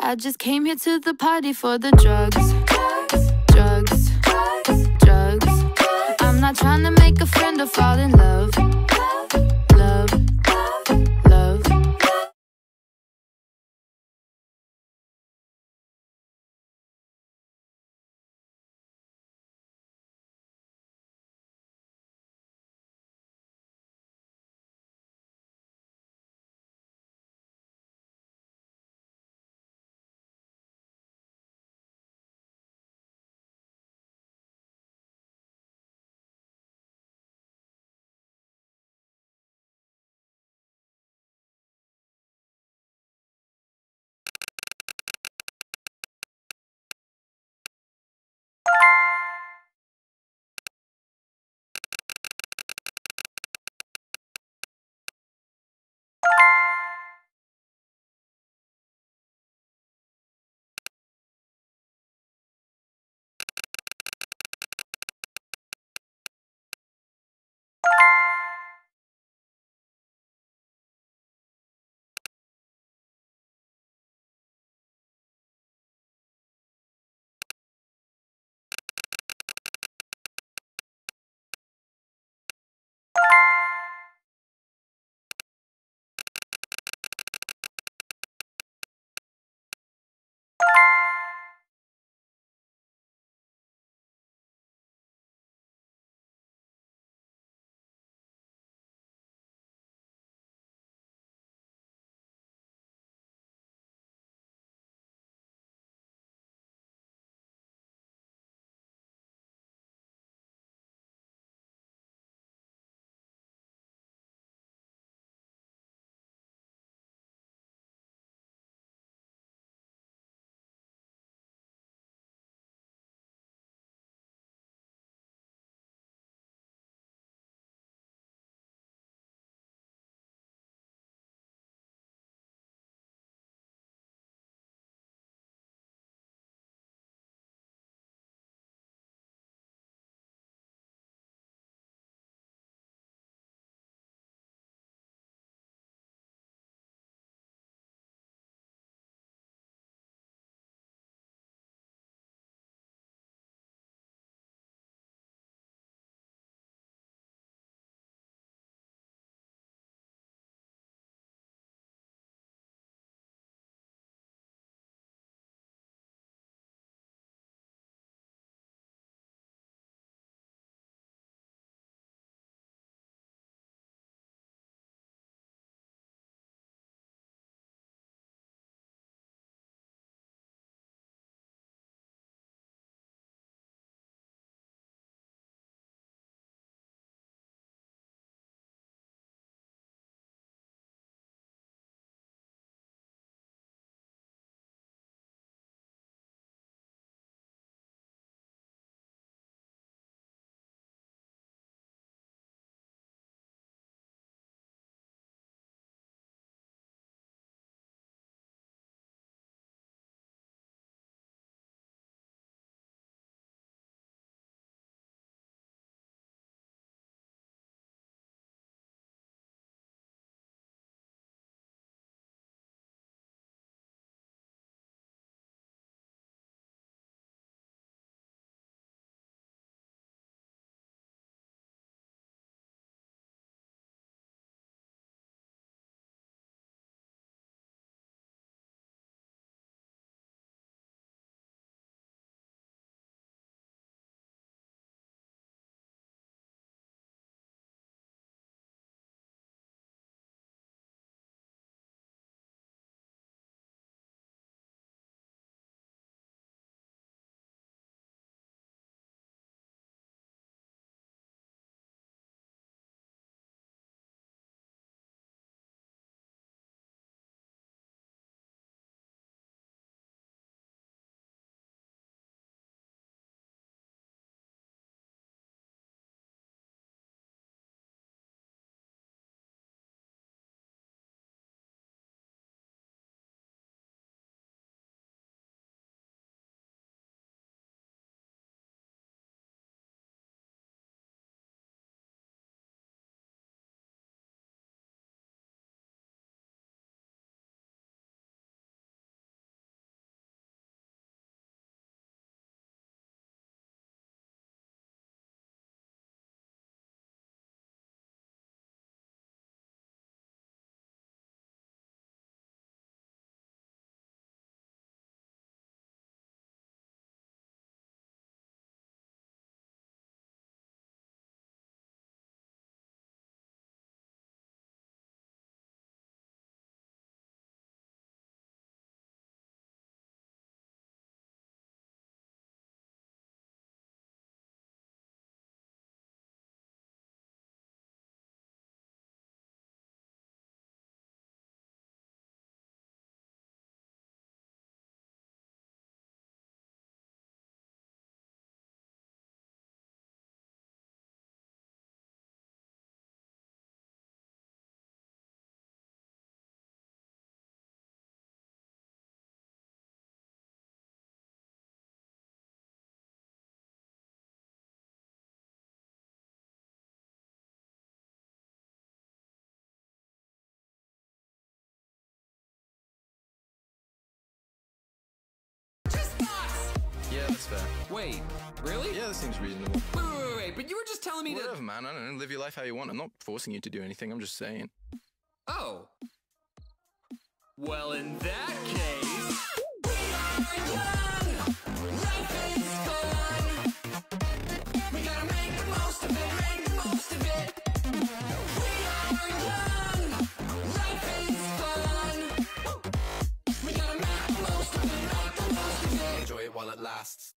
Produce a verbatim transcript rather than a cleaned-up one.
I just came here to the party for the drugs. Drugs, drugs. I'm not trying to make a friend or fall in love. Yeah, that's fair. Wait, really? Yeah, that seems reasonable. Wait, wait, wait, wait, but you were just telling me Whatever, to... man. I don't know. Live your life how you want. I'm not forcing you to do anything. I'm just saying. Oh. Well, in that case... We are young! Life is fun! We gotta make the most of it, make the most of it! We are young! Life is fun! We gotta make the most of it, make the most of it! Enjoy it while it lasts.